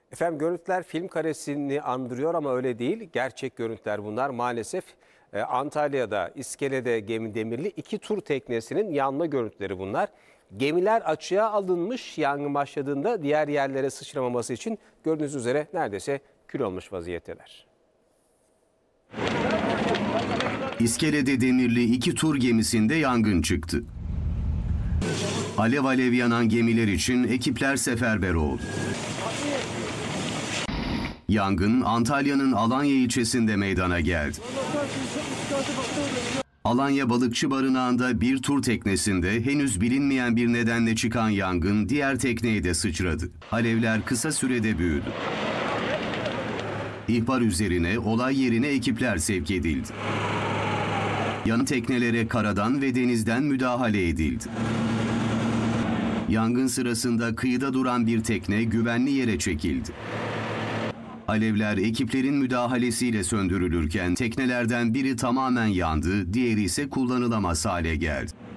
Efendim görüntüler film karesini andırıyor ama öyle değil. Gerçek görüntüler bunlar. Maalesef Antalya'da iskelede demirli iki tur teknesinin yanma görüntüleri bunlar. Gemiler açığa alınmış, yangın başladığında diğer yerlere sıçramaması için gördüğünüz üzere neredeyse kül olmuş vaziyetteler. İskelede demirli iki tur gemisinde yangın çıktı. Alev alev yanan gemiler için ekipler seferber oldu. Yangın Antalya'nın Alanya ilçesinde meydana geldi. Alanya Balıkçı Barınağı'nda bir tur teknesinde henüz bilinmeyen bir nedenle çıkan yangın diğer tekneye de sıçradı. Alevler kısa sürede büyüdü. İhbar üzerine olay yerine ekipler sevk edildi. Yanı teknelere karadan ve denizden müdahale edildi. Yangın sırasında kıyıda duran bir tekne güvenli yere çekildi. Alevler ekiplerin müdahalesiyle söndürülürken teknelerden biri tamamen yandı, diğeri ise kullanılamaz hale geldi.